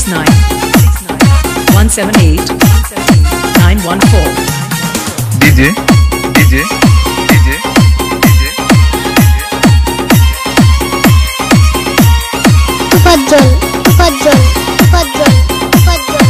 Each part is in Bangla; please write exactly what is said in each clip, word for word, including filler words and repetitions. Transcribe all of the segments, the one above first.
six nine one seven eight nine one four. D J D J D J Fajjal Fajjal Fajjal Fajjal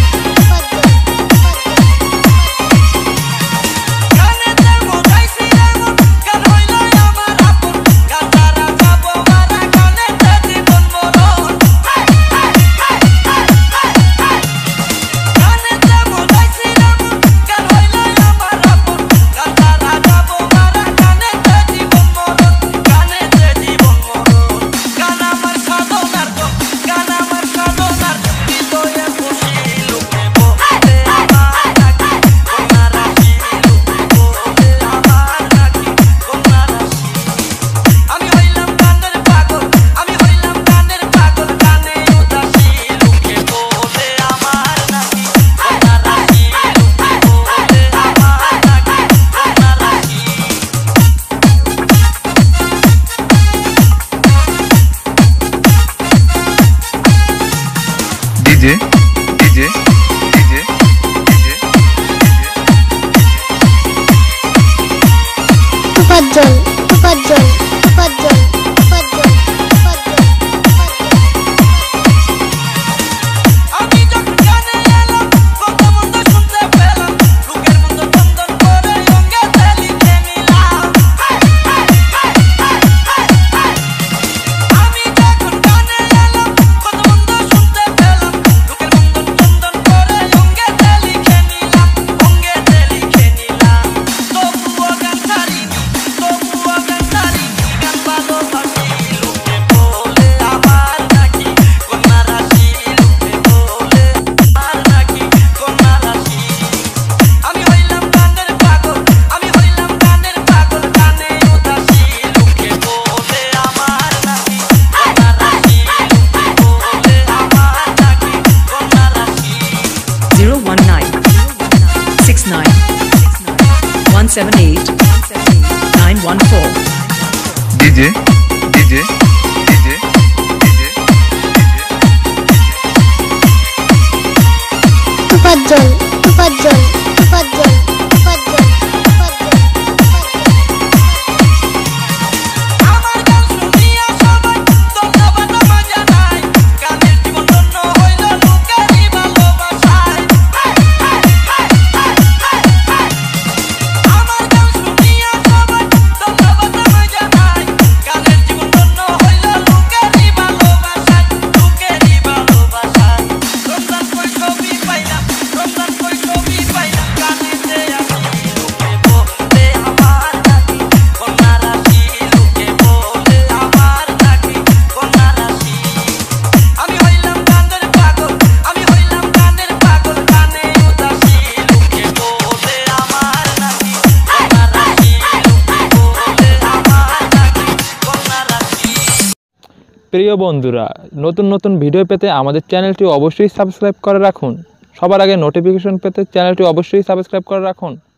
D J D J D J Fajjal Fajjal Fajjal Fajjal zero one nine six nine one seven eight nine one four. D J D J D J Fajjal Fajjal Fajjal Fajjal প্রিয় বন্ধুরা, নতুন নতুন ভিডিও পেতে আমাদের চ্যানেলটি অবশ্যই সাবস্ক্রাইব করে রাখুন। সবার আগে নোটিফিকেশন পেতে চ্যানেলটি অবশ্যই সাবস্ক্রাইব করে রাখুন।